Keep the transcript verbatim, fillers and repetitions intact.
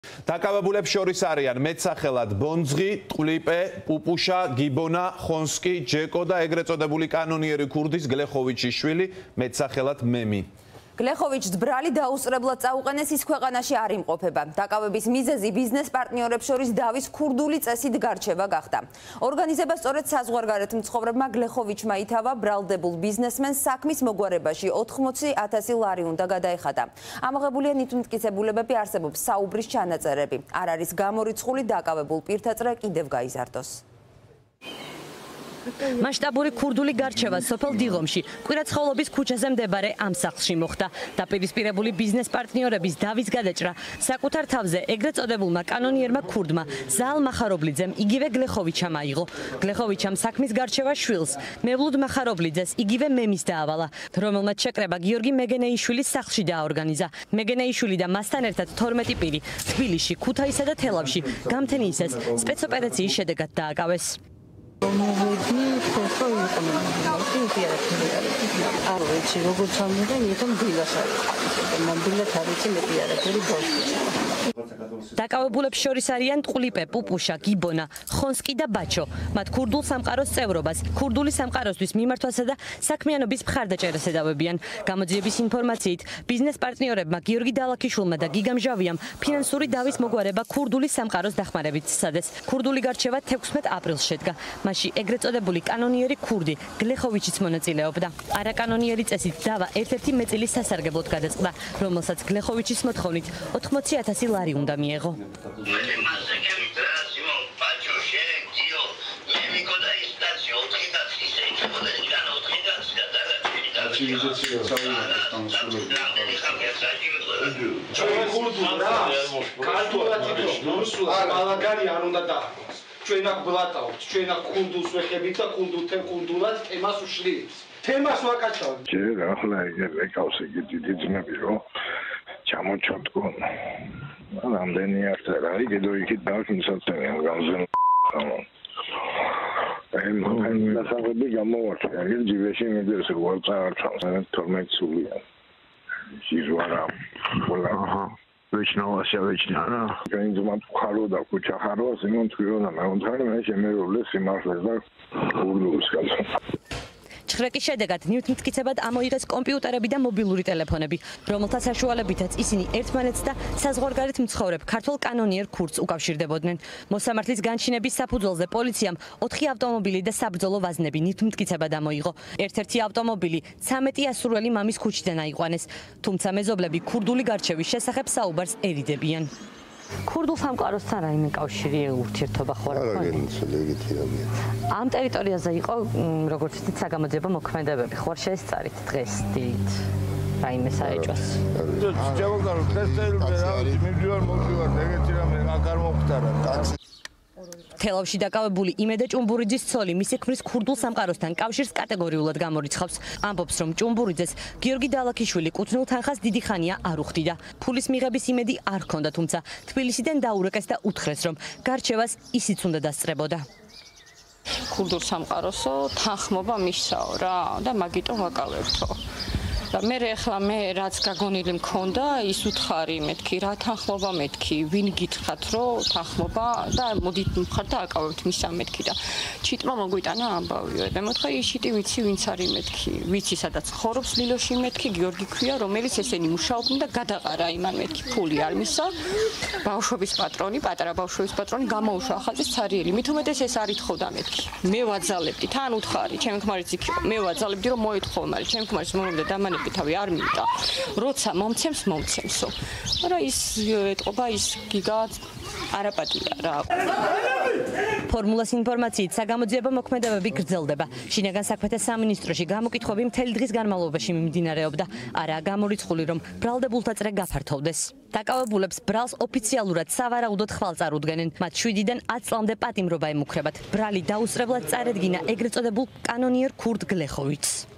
დაკავებულებს შორის არიან მეტსახელად ბონძღი, ტყლიპე, პუპუშა, გიბონა, ხონსკი, ჯეკო და ეგრეთ წოდებული კანონიერი ქურდის გლეხოვიჩის შვილი, მეტსახელად მემი. გლეხოვიჩს ბრალი დაუსწრებლად წაუყენეს, ის ქვეყანაში არ იმყოფება. დაკავების მიზეზი ბიზნეს პარტნიორებს შორის დავის ქურდული წესით გარჩევა გახდა. ორგანიზება სწორედ საზღვარგარეთ მცხოვრებმა გლეხოვიჩმა ითავა ბრალდებულ ბიზნესმენს საქმის მოგვარებაში ოთხმოცი ათასი ლარი უნდა გადაეხადა. ამოღებულია ნივთმტკიცებულებები, არსებობს საუბრის ჩანაწერები. არ არის გამორიცხული დაკავებულ პირთა წრე კიდევ გაიზარდოს. მასშტაბური ქურდული გარჩევა სოფელ დიღომში კვირაცხოვლობის ქუჩაზე მდებარე ამ სახლში მოხდა. დაპირისპირებული ბიზნეს პარტნიორების დავის გადაჭრა საკუთარ თავზე ეგრეთ წოდებულმა კანონიერმა ქურდმა ზაალ მახარობლიძემ იგივე გლეხოვიჩამ აიღო. გლეხოვიჩამ საქმის გარჩევა შვილს მებლუდ მახარობლიძეს იგივე მემის დაავალა, რომელმაც შეკრება გიორგი მეგენეიშვილის სახლში დააორგანიზა. მეგენეიშვილი და მასთან ერთად თორმეტი პირი თბილისში, ქუთაისსა და თელავში გამთენიისას სპეცოპერაციის შედეგად დააკავეს. დაკავებულებს შორის არიან ტყლიპე, პუპუშა, გიბონა, ხონსკი და ბაჩო. მათ ქურდულ სამყაროს წევრობას, ქურდული სამყაროსთვის მიმართვასა და საქმიანობის მხარდაჭერას ედავებიან. გამოძიების ინფორმაციით, ბიზნეს პარტნიორებმა გიორგი დალაქიშვილმა და გიგამ ჟავიამ ფინანსური დავის მოგვარება ქურდული სამყაროს დახმარებით სცადეს. ქურდული გარჩევა თექვსმეტ აპრილს შედგა. მასში ეგრეთ წოდებული კანონიერი ქურდი გლეხოვიჩიც მონაწილეობდა. არაკანონიერი წესით დავა ერთ-ერთი მეწილის სასარგებლოდ გადაწყდა, რომელსაც გლეხოვიჩის მოთხოვნით ოთხმოცი ათასი ლარი უნდა მიეღო. ჩვენ აქ ბლატავთ, ჩვენ აქ ქურდულს ვეხებით და ქურდულთან ქურდულად თემას უშლიერს. თემას ვაკაჩავთ. ჯერ ახლა იგი ეკავს იგი დიდი ძმები რომ ჩამოჩოთქონ. რამდენი არცა რა, კიდევ იქით დავსაცემიან გამზენ. აი მოგენ დასაბები გამოვარჩა. იგი ჯიბეში მიდის როგორ წაარჩავს, თორმეტ სულია. სიზვარა ყველა. Вечного вечера. Организм ხარო და ქუჩა ხარო, სიმონ თვითონ ამონთარი მე შემერულე სიმართლეს და ურდუს კაცო. ჩხრეკის შედეგად ნივთმტკიცებად ამოიღეს კომპიუტერები და მობილური ტელეფონები, რომელთა საშუალებითაც ისინი ერთმანეთს და საზღვარგარეთ მცხოვრებ ქართველ კანონიერ ქურდს უკავშირდებოდნენ. მოსამართლის განჩინების საფუძველზე პოლიციამ ოთხი ავტომობილი და საბრძოლო ვაზნები ნივთმტკიცებად ამოიღო. ერთ-ერთი ავტომობილი ცამეტი ასურველი მამის ქუჩიდან აიყვანეს, თუმცა მეზობლები ქურდული გარჩევის შესახებ საუბარს ერიდებიან. ქურდულ სამყაროსთან რაიმე კავშირი ურთიერთობა ხო არ აქვს? ამ ტერიტორიაზე იყო, როგორც იცით, საგამოძიებო მოქმედებები. ხო არ შეესწარით დღეს დიდ რაიმე საეჭვას? ჯავაგარო ქრისტელიზე რა მივდივარ მოვდივარ ეგეთი რამე აქ არ მომხდარა. თელავში დაკავებული იმედა ჭუმბურიძის ცოლი მისი ქმრის ქურდულ სამყაროსთან კავშირს კატეგორიულად გამორიცხავს. ამბობს, რომ ჭუმბურიძეს გიორგი დალაქიშვილი კუთვნილ თანხას დიდი ხანია არ უხდიდა. ფულის მიღების იმედი არ ჰქონდა, თუმცა თბილისიდან დაურეკეს და უთხრეს, რომ გარჩევას ისიც უნდა დასწრებოდა. ქურდულ სამყაროსო თანხმობა მისცაო რა და მაგიტომ ვაკავებთო. და მე ახლა მე რაც გაგონილი მქონდა ის უთხარი მეთქი რა თანხმობა მეთქი ვინ გითხრათ რომ თანხმობა და მოდით მხარ და აკავებთ მისა მეთქი და ჩიტმა მოგვიტანა ამბავიო და მოთხა იშიტი ვიცი ვინც არის მეთქი ვიცი სადაც ხორობს ლილოში მეთქი გიორგი ქვია რომელიც ესენი მუშაობდნენ და გადაყარა იმან მეთქი ფული არ მისა ბავშვების პატრონი პატარა ბავშვების პატრონი გამოუშვა ახალწლის ცარიელი მით უმეტეს ეს არ ითხოვდა მეთქი მე ვაძალებდი თან უთხარი ჩემი ქმარიც იქ იყო მე ვაძალებდი რომ მოითხოვ მაგრამ ჩემი ქმარის მომენტი დამანე თავი არ მინდა. როცა მომცემს მომცემსო. მაგრამ ის ეტყობა ის გიგა არაპატია რა. ფორმულას ინფორმაციით საგამოძიებო მოქმედებები გრძელდება. შინაგან საქმეთა სამინისტროში გამოკითხვები მთელი დღის განმავლობაში მიმდინარეობდა. არაა გამორიცხული, რომ ბრალდებულთა წრე გაფართოვდეს. დაკავებულებს ბრალს ოფიციალურად სავარაუდოდ ხვალ წარუდგენენ. მათ შვიდიდან ათს წლამდე პატიმრობა ემუქრებათ. ბრალი დაუსწრებლად წარედგინა ეგრეთ წოდებულ კანონიერ ქურდ გლეხოვიჩს.